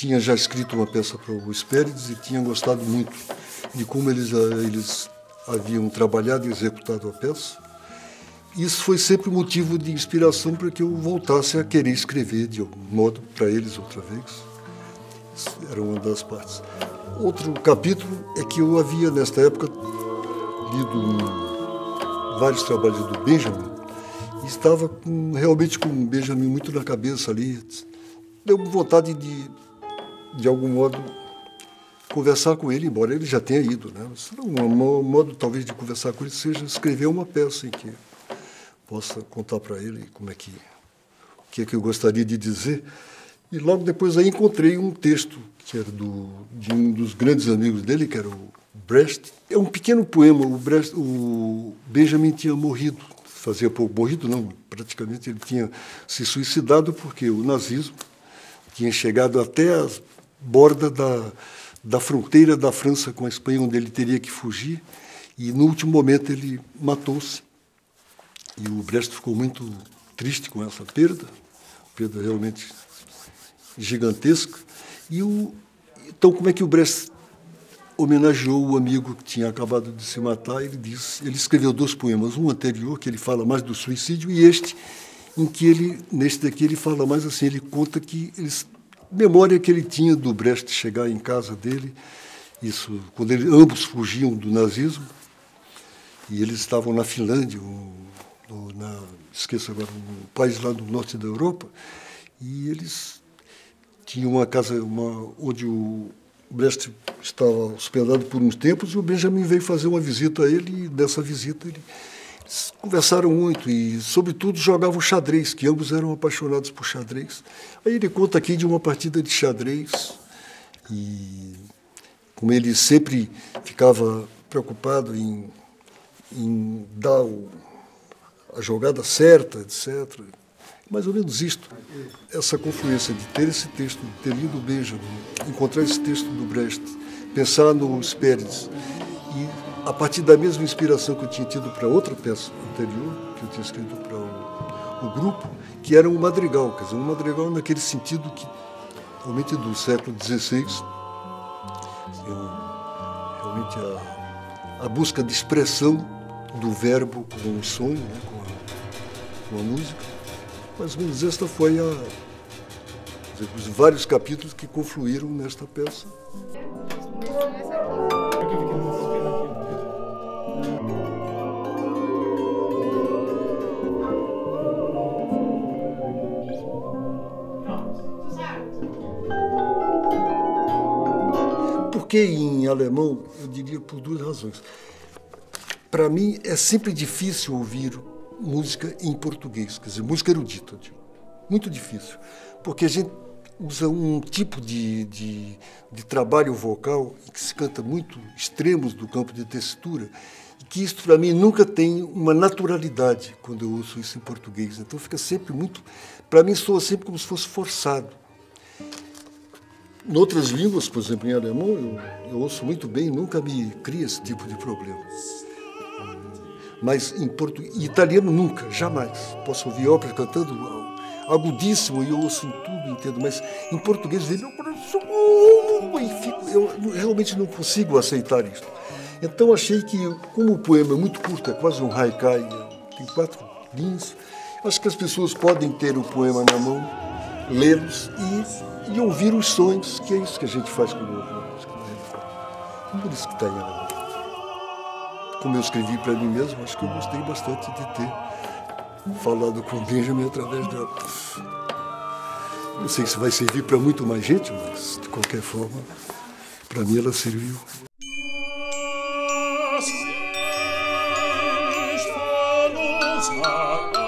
tinha já escrito uma peça para o Hespérides e tinha gostado muito de como eles haviam trabalhado e executado a peça. Isso foi sempre motivo de inspiração para que eu voltasse a querer escrever de algum modo para eles outra vez. Isso era uma das partes. Outro capítulo é que eu havia, nesta época, lido vários trabalhos do Benjamin e estava realmente com o Benjamin muito na cabeça ali. Deu vontade de algum modo, conversar com ele, embora ele já tenha ido, né? Um modo, talvez, de conversar com ele seja escrever uma peça em que possa contar para ele o que é que eu gostaria de dizer. E logo depois aí encontrei um texto que era de um dos grandes amigos dele, que era o Brecht. É um pequeno poema. O Benjamin tinha morrido, fazia pouco, morrido não, praticamente ele tinha se suicidado porque o nazismo tinha chegado até a borda da fronteira da França com a Espanha, onde ele teria que fugir, e no último momento ele matou-se. E o Brecht ficou muito triste com essa perda realmente gigantesca. Então, como é que o Brecht homenageou o amigo que tinha acabado de se matar? Ele escreveu 2 poemas, um anterior, que ele fala mais do suicídio, e este, em que neste daqui, ele fala mais assim, ele conta que memória que ele tinha do Brecht chegar em casa dele, isso quando ambos fugiam do nazismo, e eles estavam na Finlândia, esqueço agora, um país lá do norte da Europa, e eles tinham uma casa onde o Brecht estava hospedado por uns tempos, e o Benjamin veio fazer uma visita a ele, e dessa visita eles conversaram muito e, sobretudo, jogavam xadrez, que ambos eram apaixonados por xadrez. Aí ele conta aqui de uma partida de xadrez, e como ele sempre ficava preocupado em dar a jogada certa, etc. Mais ou menos isto, essa confluência de ter esse texto, de ter lido o Benjamin, encontrar esse texto do Brecht, pensar no Hespérides, e a partir da mesma inspiração que eu tinha tido para outra peça anterior, que eu tinha escrito para o grupo, que era um madrigal, quer dizer, um madrigal naquele sentido que, realmente do século XVI, realmente a busca de expressão do verbo com o som, né, com a música. Mais ou menos esta foi os vários capítulos que confluíram nesta peça. Por que em alemão? Eu diria por 2 razões. Para mim, é sempre difícil ouvir música em português, quer dizer, música erudita, muito difícil, porque a gente usa um tipo de trabalho vocal que se canta muito extremos do campo de tessitura, e que isso, para mim, nunca tem uma naturalidade quando eu ouço isso em português. Então, fica sempre para mim, soa sempre como se fosse forçado. Em outras línguas, por exemplo, em alemão, eu ouço muito bem, nunca me cria esse tipo de problema. Mas em italiano nunca, jamais. Posso ouvir ópera cantando agudíssimo e eu ouço em tudo, entendo. Mas em português vem meu coração e eu realmente não consigo aceitar isso. Então achei que, como o poema é muito curto, é quase um haikai, tem 4 linhas, acho que as pessoas podem ter o poema na mão, lê-los e ouvir os sons, que é isso que a gente faz quando ouve uma música. Por isso que está em alemão. Como eu escrevi para mim mesmo, acho que eu gostei bastante de ter falado com o Benjamin através dela. Não sei se vai servir para muito mais gente, mas, de qualquer forma, para mim ela serviu. Das